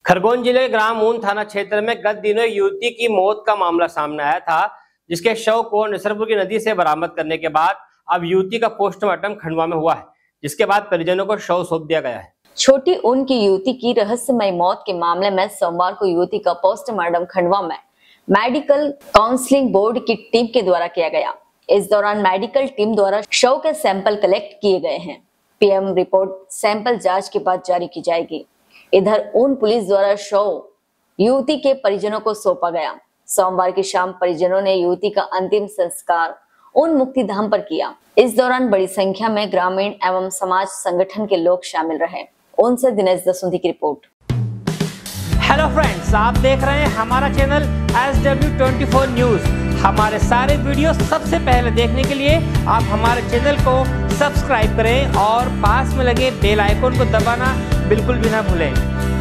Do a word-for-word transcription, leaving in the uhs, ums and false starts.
खरगोन जिले के ग्राम ऊन थाना क्षेत्र में गत दिनों युवती की मौत का मामला सामने आया था, जिसके शव को निसरपुर की नदी से बरामद करने के बाद अब युवती का पोस्टमार्टम खंडवा में हुआ है, जिसके बाद परिजनों को शव सौंप दिया गया है। छोटी ऊन की युवती की रहस्यमय मौत के मामले में सोमवार को युवती का पोस्टमार्टम खंडवा में मेडिकल काउंसलिंग बोर्ड की टीम के द्वारा किया गया। इस दौरान मेडिकल टीम द्वारा शव के सैंपल कलेक्ट किए गए हैं। पीएम रिपोर्ट सैंपल जांच के बाद जारी की जाएगी। इधर ऊन पुलिस द्वारा शव युवती के परिजनों को सौंपा गया। सोमवार की शाम परिजनों ने युवती का अंतिम संस्कार ऊन मुक्ति धाम पर किया। इस दौरान बड़ी संख्या में ग्रामीण एवं समाज संगठन के लोग शामिल रहे। ऊन से दिनेश दसुंधी की रिपोर्ट। हेलो फ्रेंड्स, आप देख रहे हैं हमारा channel S W twenty four news. हमारे सारे वीडियो सबसे पहले देखने के लिए आप हमारे चैनल को सब्सक्राइब करें और पास में लगे बेल आइकन को दबाना बिल्कुल भी ना भूलें।